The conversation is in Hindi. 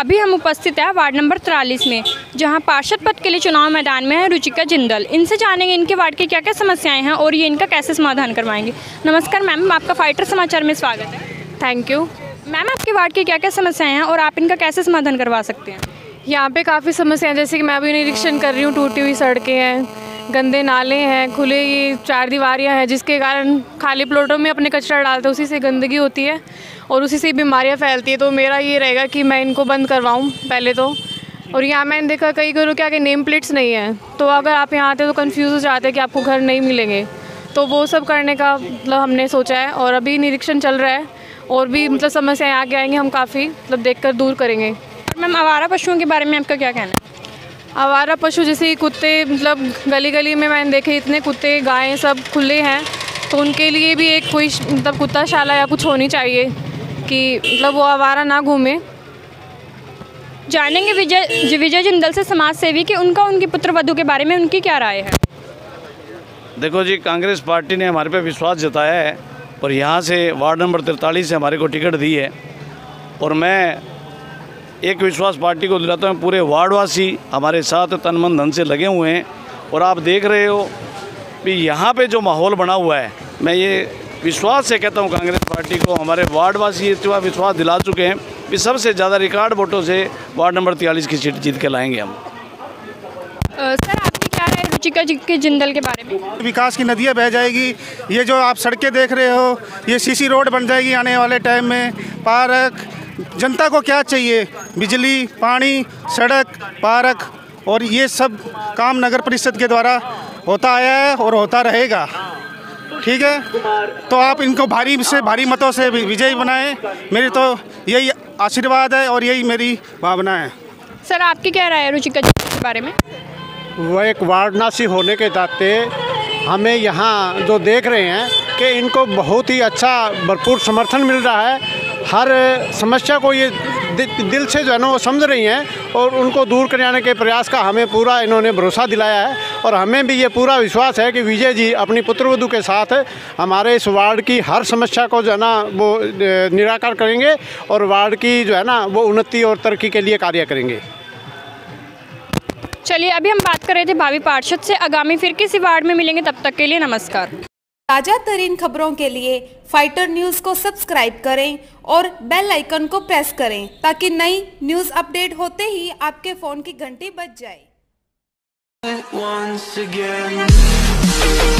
अभी हम उपस्थित हैं वार्ड नंबर 43 में, जहां पार्षद पद के लिए चुनाव मैदान में है रुचिका जिंदल। इनसे जानेंगे इनके वार्ड की क्या क्या समस्याएं हैं और ये इनका कैसे समाधान करवाएंगे। नमस्कार मैम, आपका फाइटर समाचार में स्वागत है। थैंक यू मैम, आपके वार्ड की क्या क्या समस्याएं हैं और आप इनका कैसे समाधान करवा सकते हैं। यहाँ पे काफ़ी समस्याएं, जैसे कि मैं अभी निरीक्षण कर रही हूँ, टूटी हुई सड़कें हैं, गंदे नाले हैं, खुले ये चार दीवारियाँ हैं, जिसके कारण खाली प्लॉटों में अपने कचरा डालते हैं, उसी से गंदगी होती है और उसी से बीमारियाँ फैलती है। तो मेरा ये रहेगा कि मैं इनको बंद करवाऊँ पहले तो। और यहाँ मैंने देखा कई घरों के आगे नेम प्लेट्स नहीं है, तो अगर आप यहाँ आते हो तो कन्फ्यूज़ हो जाते हैं कि आपको घर नहीं मिलेंगे। तो वो सब करने का मतलब हमने सोचा है और अभी निरीक्षण चल रहा है और भी मतलब समस्याएँ आगे आएंगी, हम काफ़ी मतलब देखकर दूर करेंगे। मैम, आवारा पशुओं के बारे में आपका क्या कहना है। आवारा पशु जैसे कुत्ते, मतलब गली गली में मैंने देखे इतने कुत्ते गायें सब खुले हैं, तो उनके लिए भी एक कोई मतलब कुत्ताशाला या कुछ होनी चाहिए कि मतलब वो आवारा ना घूमे। जानेंगे विजय जिंदल से समाज सेवी कि उनकी पुत्रवधू के बारे में उनकी क्या राय है। देखो जी, कांग्रेस पार्टी ने हमारे पे विश्वास जताया है और यहाँ से वार्ड नंबर 43 से हमारे को टिकट दी है और मैं एक विश्वास पार्टी को दिलाता हूँ। पूरे वार्डवासी हमारे साथ तन मन धन से लगे हुए हैं और आप देख रहे हो कि यहाँ पे जो माहौल बना हुआ है, मैं ये विश्वास से कहता हूँ कांग्रेस पार्टी को हमारे वार्डवासी इतना विश्वास दिला चुके हैं कि सबसे ज़्यादा रिकॉर्ड वोटों से वार्ड नंबर 43 की सीट जीत के लाएंगे हम। सर, आपकी क्या राय रुचिका के जिंदल के बारे में। विकास की नदियाँ बह जाएगी, ये जो आप सड़कें देख रहे हो, ये सीसी रोड बन जाएगी आने वाले टाइम में। पार्क, जनता को क्या चाहिए, बिजली, पानी, सड़क, पार्क, और ये सब काम नगर परिषद के द्वारा होता आया है और होता रहेगा। ठीक है, तो आप इनको भारी से भारी मतों से विजयी बनाएं, मेरी तो यही आशीर्वाद है और यही मेरी भावना है। सर, आपकी क्या राय है रुचिका के बारे में। वो एक वार्डनासी होने के नाते हमें यहाँ जो देख रहे हैं कि इनको बहुत ही अच्छा भरपूर समर्थन मिल रहा है। हर समस्या को ये दिल से जो है ना वो समझ रही हैं और उनको दूर कराने के प्रयास का हमें पूरा इन्होंने भरोसा दिलाया है और हमें भी ये पूरा विश्वास है कि विजय जी अपनी पुत्रवधू के साथ हमारे इस वार्ड की हर समस्या को जो है ना वो निराकरण करेंगे और वार्ड की जो है ना वो उन्नति और तरक्की के लिए कार्य करेंगे। चलिए, अभी हम बात कर रहे थे भावी पार्षद से। आगामी फिर किसी वार्ड में मिलेंगे, तब तक के लिए नमस्कार। ताजा तरीन खबरों के लिए फाइटर न्यूज को सब्सक्राइब करें और बेल आइकन को प्रेस करें ताकि नई न्यूज अपडेट होते ही आपके फोन की घंटी बज जाए।